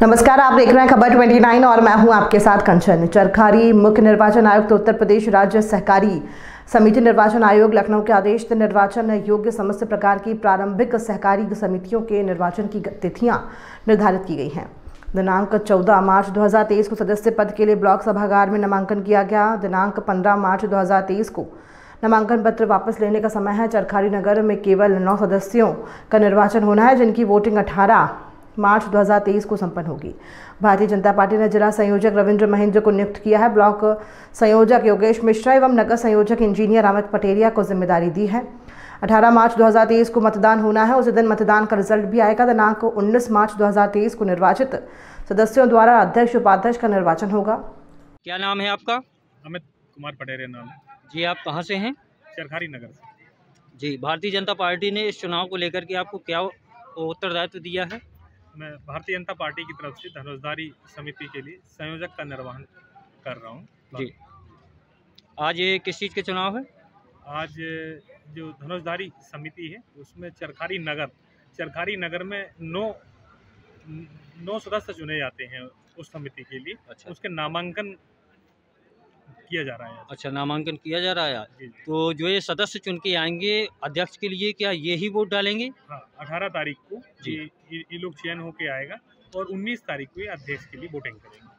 नमस्कार, आप देख रहे हैं खबर 29 और मैं हूं आपके साथ कंचन। चरखारी मुख्य निर्वाचन आयुक्त उत्तर प्रदेश राज्य सहकारी समिति निर्वाचन आयोग लखनऊ के आदेश से निर्वाचन योग्य समस्त प्रकार की प्रारंभिक सहकारी समितियों के निर्वाचन की तिथियां निर्धारित की गई हैं। दिनांक 14 मार्च 2023 को सदस्य पद के लिए ब्लॉक सभागार में नामांकन किया गया। दिनांक 15 मार्च 2023 को नामांकन पत्र वापस लेने का समय है। चरखारी नगर में केवल 9 सदस्यों का निर्वाचन होना है, जिनकी वोटिंग 18 मार्च 2023 को संपन्न होगी। भारतीय जनता पार्टी ने जिला संयोजक रविंद्र महेंद्र को नियुक्त किया है। ब्लॉक संयोजक योगेश मिश्रा एवं नगर संयोजक इंजीनियर अमित पटेरिया को जिम्मेदारी दी है। 18 मार्च 2023 को मतदान होना है। उसी दिन मतदान का रिजल्ट भी आएगा। दिनांक 19 मार्च 2023 को निर्वाचित सदस्यों द्वारा अध्यक्ष उपाध्यक्ष का निर्वाचन होगा। क्या नाम है आपका? अमित कुमार पटेरिया नाम। जी, आप कहाँ से हैं? चरखारी नगर से। जी, भारतीय जनता पार्टी ने इस चुनाव को लेकर के आपको क्या उत्तरदायित्व दिया है? मैं भारतीय जनता पार्टी की तरफ से धनुषधारी समिति के लिए संयोजक का निर्वहन कर रहा हूँ। जी, आज ये किस चीज़ के चुनाव है? आज जो धनुषधारी समिति है उसमें चरखारी नगर में 9 सदस्य चुने जाते हैं उस समिति के लिए। अच्छा, उसके नामांकन किया जा रहा है। अच्छा, नामांकन किया जा रहा है आज। जी। तो जो ये सदस्य चुन के आएंगे अध्यक्ष के लिए, क्या ये ही वोट डालेंगे? हाँ, 18 तारीख को जी। ये लोग चयन होके आएगा और 19 तारीख को ये अध्यक्ष के लिए वोटिंग करेंगे।